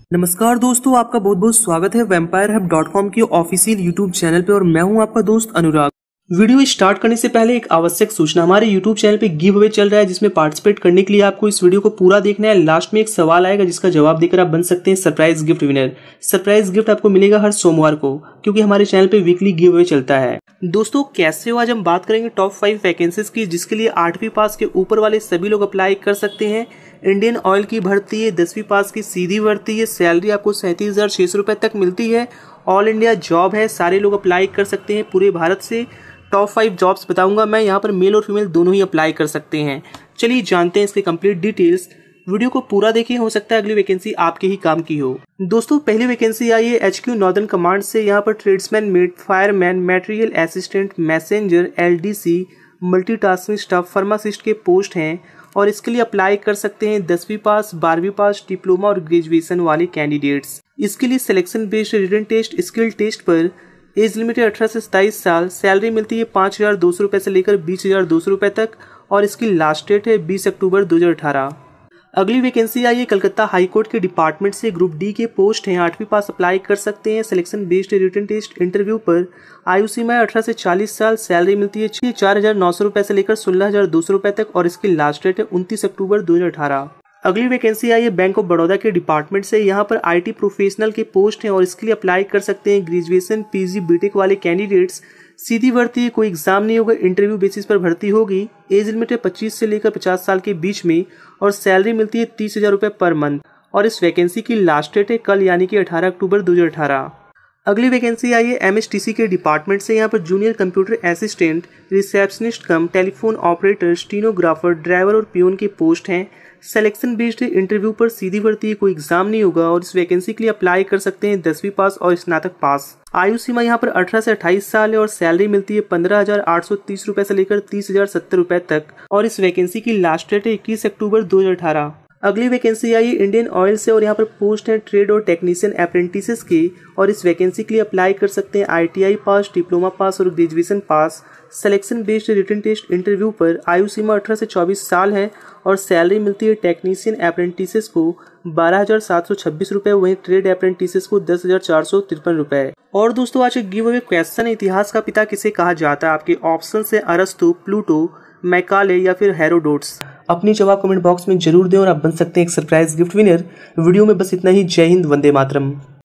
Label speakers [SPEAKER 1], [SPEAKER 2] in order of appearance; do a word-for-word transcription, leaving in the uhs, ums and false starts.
[SPEAKER 1] नमस्कार दोस्तों, आपका बहुत बहुत स्वागत है वेम्पायर हब डॉट कॉम के ऑफिशियल यूट्यूब चैनल पे और मैं हूं आपका दोस्त अनुराग। वीडियो स्टार्ट करने से पहले एक आवश्यक सूचना, हमारे यूट्यूब चैनल पे गिव अवे चल रहा है जिसमें पार्टिसिपेट करने के लिए आपको इस वीडियो को पूरा देखना है। लास्ट में एक सवाल आएगा जिसका जवाब देकर आप बन सकते हैं surprise gift winner. Surprise gift आपको मिलेगा हर सोमवार को, क्योंकि हमारे चैनल पे वीकली गिव अवे चलता है। दोस्तों कैसे हो, आज हम बात करेंगे टॉप फाइव वैकेंसीज की जिसके लिए आठवीं पास के ऊपर वाले सभी लोग अप्लाई कर सकते हैं। इंडियन ऑयल की भर्ती है, दसवीं पास की सीधी भर्ती है, सैलरी आपको सैंतीस हजार छह सौ रुपए तक मिलती है। ऑल इंडिया जॉब है, सारे लोग अप्लाई कर सकते हैं पूरे भारत से। टॉप फाइव जॉब्स बताऊंगा मैं, यहाँ पर मेल और फीमेल दोनों ही अप्लाई कर सकते हैं। चलिए जानते हैं इसके कंप्लीट डिटेल्स। वीडियो को पूरा देखिए, हो सकता है अगली वैकेंसी आपके ही काम की हो। दोस्तों पहली वैकेंसी आई है एचक्यू नॉर्दर्न कमांड से। यहाँ पर tradesman, mate, fireman, material assistant, messenger, LDC, multitasking staff, pharmacist के पोस्ट हैं और इसके लिए अप्लाई कर सकते हैं दसवीं पास, बारहवीं पास, डिप्लोमा और ग्रेजुएशन वाले कैंडिडेट्स। इसके लिए selection based written test, skill test पर एज लिमिट है अठारह से सताईस साल। सैलरी मिलती है पाँच हजार दो सौ रुपये से लेकर बीस हजार दो सौ रुपये तक और इसकी लास्ट डेट है बीस अक्टूबर दो हजार अठारह। अगली वैकेंसी आई है कलकत्ता हाई कोर्ट के डिपार्टमेंट से। ग्रुप डी के पोस्ट हैं, आठवीं पास अप्लाई कर सकते हैं। Selection based written test interview पर आयु सीमा है अठारह से चालीस साल। सैलरी मिलती है चार हजार नौ सौ रुपए से लेकर सोलह हजार दो सौ रुपए तक और इसकी लास्ट डेट है उनतीस अक्टूबर दो हजार अठारह। अगली वैकेंसी आई है बैंक ऑफ बड़ौदा के डिपार्टमेंट से। यहाँ पर आईटी प्रोफेशनल के पोस्ट हैं और इसके लिए अप्लाई कर सकते हैं ग्रेजुएशन, पीजी, बीटेक वाले कैंडिडेट्स। सीधी भर्ती है, कोई एग्जाम नहीं होगा, इंटरव्यू बेसिस पर भर्ती होगी। एज लिमिट है पच्चीस से लेकर पचास साल के बीच में और सैलरी मिलती है तीस हजार रुपये पर मंथ और इस वैकेंसी की लास्ट डेट है कल यानी कि अठारह अक्टूबर दो हजार अठारह। अगली वैकेंसी आई है एमएसटीसी के डिपार्टमेंट से। यहाँ पर junior computer assistant, receptionist cum telephone operator, stenographer, driver और पियोन के पोस्ट हैं। सिलेक्शन बेस्ड इंटरव्यू पर सीधी भर्ती है, कोई एग्जाम नहीं होगा और इस वैकेंसी के लिए अप्लाई कर सकते हैं दसवीं पास और स्नातक पास। आयु सीमा यहाँ पर अठारह से अट्ठाईस साल है और सैलरी मिलती है पंद्रह हजार आठ सौ तीस रुपए से लेकर तीस हजार सत्तर रुपए तक और इस वैकेंसी की लास्ट डेट है इक्कीस अक्टूबर दो हजार अठारह। अगली वैकेंसी आई है इंडियन ऑयल से और यहाँ पर पोस्ट है ट्रेड और टेक्नीशियन अप्रेंटिसेस के और इस वैकेंसी के लिए अप्लाई कर सकते हैं आईटीआई पास, डिप्लोमा पास और graduation pass. Selection based written test interview पर आयु सीमा अठारह से चौबीस साल है और सैलरी मिलती है टेक्नीशियन अप्रेंटिसेस को बारह हजार सात सौ छब्बीस रुपए, वहीं ट्रेड अप्रेंटिसेस को दस हजार चार सौ तिरपन रुपए। और दोस्तों आज एक गिव अवे क्वेश्चन है, इतिहास का पिता किसे कहा जाता है? आपके ऑप्शन है अरस्तु, प्लूटो, मैकाले या फिर हेरोडोट्स। अपनी जवाब कमेंट बॉक्स में जरूर दें और आप बन सकते हैं एक सरप्राइज गिफ्ट विनर। वीडियो में बस इतना ही। जय हिंद, वंदे मातरम।